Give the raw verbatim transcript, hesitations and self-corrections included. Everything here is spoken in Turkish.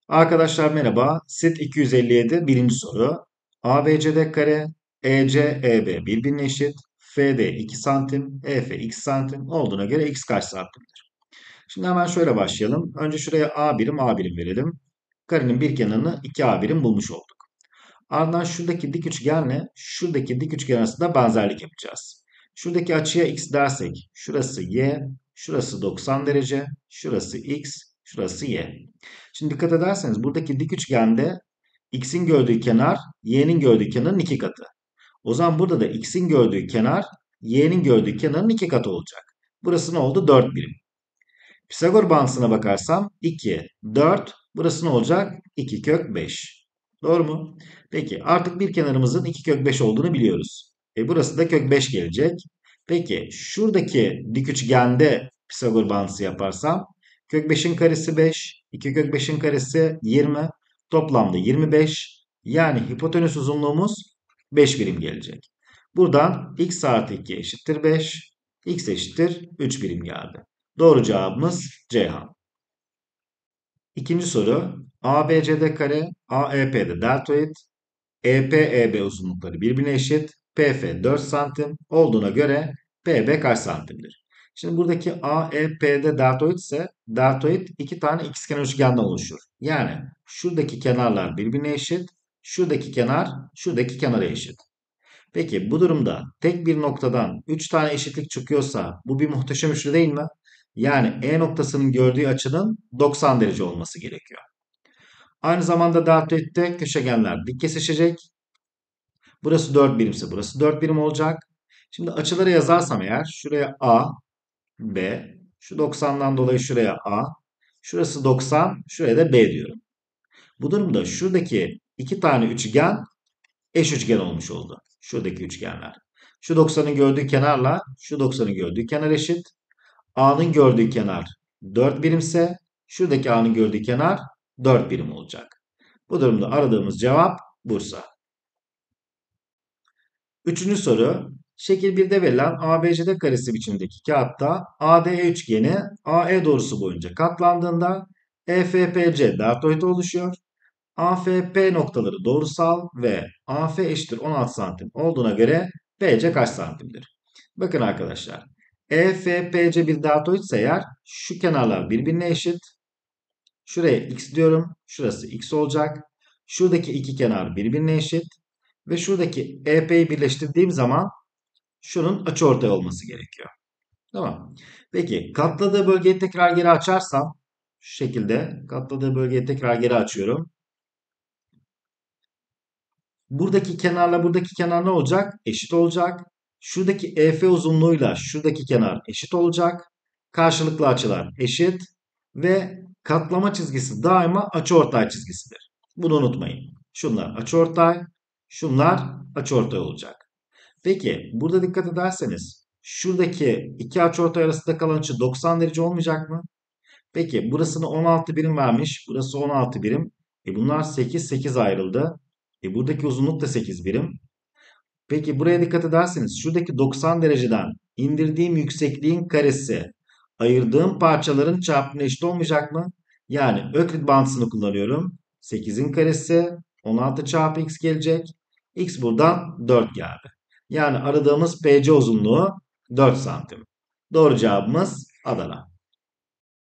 Arkadaşlar merhaba. Set iki yüz elli yedi birinci soru. A B C D kare, E C E B birbirine eşit, F D iki santim, E F x santim olduğuna göre x kaç santimdir? Şimdi hemen şöyle başlayalım. Önce şuraya A birim A birim verelim. Karenin bir kenarını iki A birim bulmuş olduk. Ardından şuradaki dik üçgenle şuradaki dik üçgen arasında benzerlik yapacağız. Şuradaki açıya x dersek şurası y, şurası doksan derece, şurası x, şurası y. Şimdi dikkat ederseniz buradaki dik üçgende x'in gördüğü kenar y'nin gördüğü kenarın iki katı. O zaman burada da x'in gördüğü kenar y'nin gördüğü kenarın iki katı olacak. Burası ne oldu? dört birim. Pisagor bağıntısına bakarsam iki, dört. Burası ne olacak? iki kök beş. Doğru mu? Peki artık bir kenarımızın iki kök beş olduğunu biliyoruz. E burası da kök beş gelecek. Peki şuradaki dik üçgende Pisagor bağıntısı yaparsam kök beşin karesi beş, iki kök beşin karesi yirmi, toplamda yirmi beş. Yani hipotenüs uzunluğumuz beş birim gelecek. Buradan x artı iki eşittir beş, x eşittir üç birim geldi. Doğru cevabımız Ceyhan. İkinci soru. A B C D kare, A E P'de deltoid, E P E B uzunlukları birbirine eşit, P F dört santim olduğuna göre P B kaç santimdir? Şimdi buradaki A E P'de deltoid ise deltoid iki tane ikizkenar üçgenden oluşur. Yani şuradaki kenarlar birbirine eşit, şuradaki kenar şuradaki kenara eşit. Peki bu durumda tek bir noktadan üç tane eşitlik çıkıyorsa bu bir muhteşem üçlü değil mi? Yani E noktasının gördüğü açının doksan derece olması gerekiyor. Aynı zamanda deltoidde köşegenler dik kesişecek. Burası dört birimse burası dört birim olacak. Şimdi açıları yazarsam eğer şuraya A, B, şu doksandan dolayı şuraya A, şurası doksan, şuraya da B diyorum. Bu durumda şuradaki iki tane üçgen eş üçgen olmuş oldu. Şuradaki üçgenler. Şu doksanın gördüğü kenarla şu doksanın gördüğü kenar eşit. A'nın gördüğü kenar dört birimse şuradaki A'nın gördüğü kenar dört birim olacak. Bu durumda aradığımız cevap Bursa. Üçüncü soru. Şekil birde verilen A B C D karesi biçimdeki kağıtta A D E üçgeni A E doğrusu boyunca katlandığında E F P C deltoid oluşuyor. A F P noktaları doğrusal ve A F eşittir on altı santim olduğuna göre B C kaç santimdir? Bakın arkadaşlar. E F P C bir deltoid ise eğer şu kenarlar birbirine eşit. Şuraya x diyorum. Şurası x olacak. Şuradaki iki kenar birbirine eşit. Ve şuradaki E P'yi birleştirdiğim zaman şunun açıortay olması gerekiyor. Tamam. Peki katladığı bölgeyi tekrar geri açarsam şu şekilde katladığı bölgeyi tekrar geri açıyorum. Buradaki kenarla buradaki kenar ne olacak? Eşit olacak. Şuradaki E F uzunluğuyla şuradaki kenar eşit olacak. Karşılıklı açılar eşit. Ve katlama çizgisi daima açıortay çizgisidir. Bunu unutmayın. Şunlar açıortay, şunlar açıortay olacak. Peki burada dikkat ederseniz şuradaki iki açıortay arasında kalan açı doksan derece olmayacak mı? Peki burasını on altı birim vermiş. Burası on altı birim. E bunlar sekiz sekiz ayrıldı. E buradaki uzunluk da sekiz birim. Peki buraya dikkat ederseniz şuradaki doksan dereceden indirdiğim yüksekliğin karesi ayırdığım parçaların çarpımına eşit olmayacak mı? Yani Öklit bağıntısını kullanıyorum. sekizin karesi on altı çarpı x gelecek. X buradan dört geldi. Yani aradığımız P C uzunluğu dört santim. Doğru cevabımız Adana.